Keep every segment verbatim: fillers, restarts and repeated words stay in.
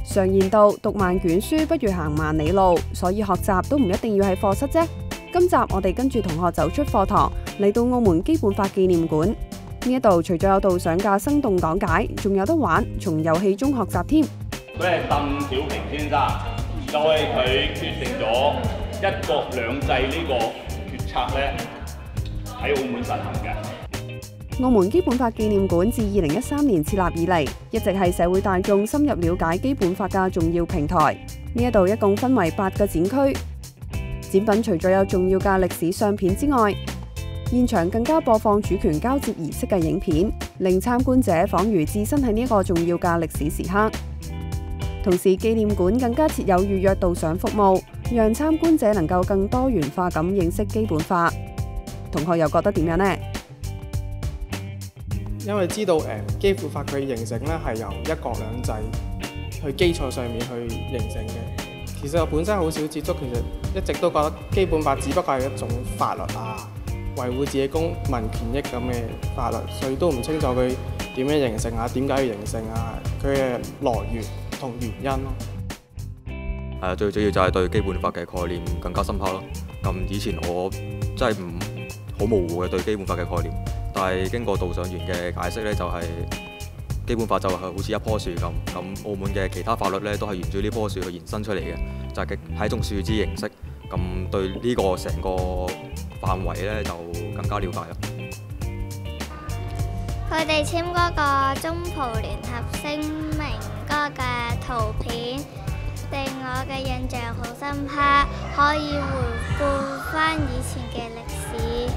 常言道，讀萬卷書不如行萬里路，所以學習都唔一定要喺課室啫。今集我哋跟住同學走出課堂，嚟到澳門基本法紀念館。呢一度除咗有導賞嘅生動講解，仲有得玩，從遊戲中學習添。 佢係鄧小平先生，就係佢決定咗一國兩制呢個決策咧喺澳門實行嘅。 澳門基本法紀念館自二零一三年設立以嚟，一直係社會大眾深入了解基本法嘅重要平台。呢一度一共分為八個展區，展品除咗有重要嘅歷史相片之外，現場更加播放主權交接儀式嘅影片，令參觀者彷如置身喺呢一個重要嘅歷史時刻。同時，紀念館更加設有預約導賞服務，讓參觀者能夠更多元化咁認識基本法。同學又覺得點樣呢？ 因為知道誒基本法佢形成咧係由一國兩制去基礎上面去形成嘅。其實我本身好少接觸，其實一直都覺得基本法只不過係一種法律啊，維護自己公民權益咁嘅法律，所以都唔清楚佢點樣形成啊，點解要形成啊，佢嘅來源同原因咯。 係啊，最主要就係對基本法嘅概念更加深刻咯。咁以前我真係唔好模糊嘅對基本法嘅概念。但係經過導賞員嘅解釋咧，就係基本法就係好似一棵樹咁，咁澳門嘅其他法律咧都係沿住呢棵樹去延伸出嚟嘅，就係係一種樹枝形式。咁對呢個成個範圍咧就更加了解啦。 佢哋簽嗰個中葡聯合聲明嗰個嘅圖片，令我嘅印象好深刻，可以回顧翻以前嘅歷史。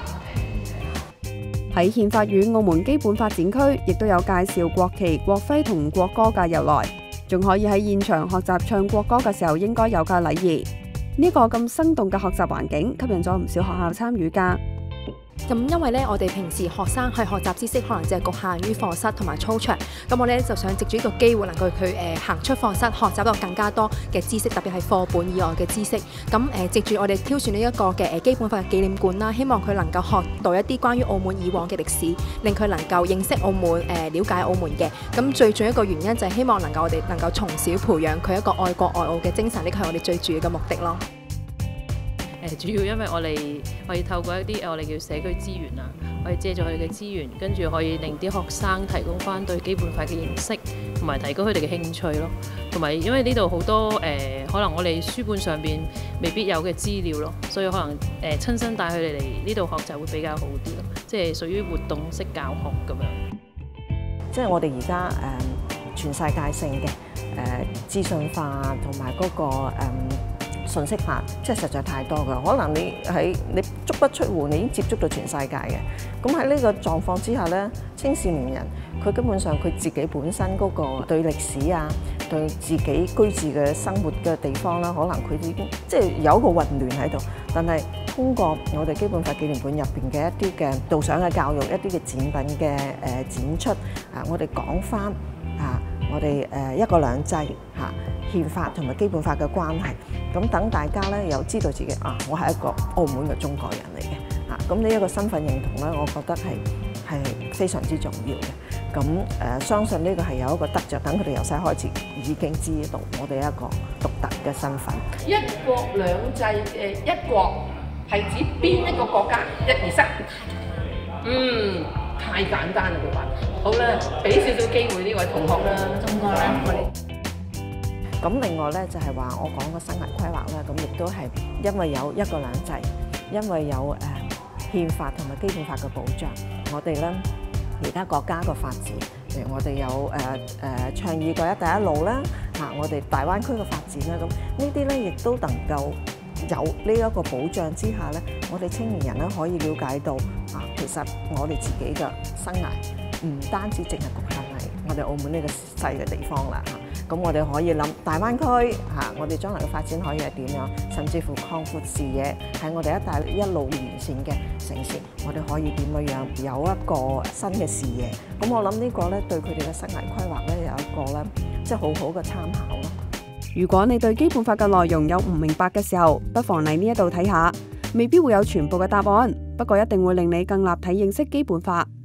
喺憲法與澳門基本法展區，亦都有介紹國旗、國徽同國歌嘅由來，仲可以喺現場學習唱國歌嘅時候應該有嘅禮儀。呢個咁生動嘅學習環境，吸引咗唔少學校參與㗎。 咁因為咧，我哋平時學生去學習知識，可能只係局限於課室同埋操場。咁我咧就想藉住呢個機會，能夠佢誒行出課室，學習到更加多嘅知識，特別係課本以外嘅知識。咁誒藉住我哋挑選呢一個嘅誒基本法嘅紀念館啦，希望佢能夠學到一啲關於澳門以往嘅歷史，令佢能夠認識澳門誒了解澳門嘅。咁最重要一個原因就係希望能夠我哋能夠從小培養佢一個愛國愛澳嘅精神，呢個係我哋最主要嘅目的咯。 誒主要因為我哋可以透過一啲我哋叫社區資源啊，可以借助佢哋嘅資源，跟住可以令啲學生提供翻對基本法嘅認識，同埋提高佢哋嘅興趣咯。同埋因為呢度好多誒、呃，可能我哋書本上邊未必有嘅資料咯，所以可能誒、呃、親身帶佢哋嚟呢度學習會比較好啲咯，即係屬於活動式教學咁樣。 即係我哋而家誒全世界性嘅誒資訊化同埋嗰個誒。呃信息化即係實在太多㗎，可能你喺你足不出戶，你已經接觸到全世界嘅。咁喺呢個狀況之下咧，青少年人佢根本上佢自己本身嗰個對歷史啊，對自己居住嘅生活嘅地方啦，可能佢已經即係有一個混亂喺度。但係通過我哋基本法紀念館入邊嘅一啲嘅導賞嘅教育，一啲嘅展品嘅誒展出啊，我哋講翻啊，我哋誒一國兩制嚇。憲法同埋基本法嘅關係，咁等大家咧有知道自己啊，我係一個澳門嘅中國人嚟嘅，啊，咁呢一個身份認同咧，我覺得係係非常之重要嘅。咁誒、呃，相信呢個係有一個得着，等佢哋由細開始已經知道我哋一個獨特嘅身份。 一國兩制誒，一國係指邊一個國家？一二三，嗯，太簡單啦，佢話。好啦，俾少少機會呢位同學啦，中國啦，我哋。 咁另外咧就係話我講個生涯規劃啦，咁亦都係因為有一國兩制，因為有誒憲法同埋基本法嘅保障，我哋咧而家國家個發展，譬如我哋有誒誒倡議過一帶一路啦，嚇我哋大灣區嘅發展啦，咁呢啲咧亦都能夠有呢一個保障之下咧，我哋青年人咧可以了解到啊，其實我哋自己嘅生涯唔單止淨係局限喺我哋澳門呢個細嘅地方啦嚇。咁我哋可以諗大灣區嚇，我哋將來嘅發展可以係點樣？甚至乎擴闊視野，喺我哋一帶一路完善嘅城市，我哋可以點樣樣有一個新嘅視野。咁我諗呢個咧對佢哋嘅生涯規劃咧有一個咧即係好好嘅參考咯。 如果你對基本法嘅內容有唔明白嘅時候，不妨嚟呢一度睇下，未必會有全部嘅答案，不過一定會令你更立體認識基本法。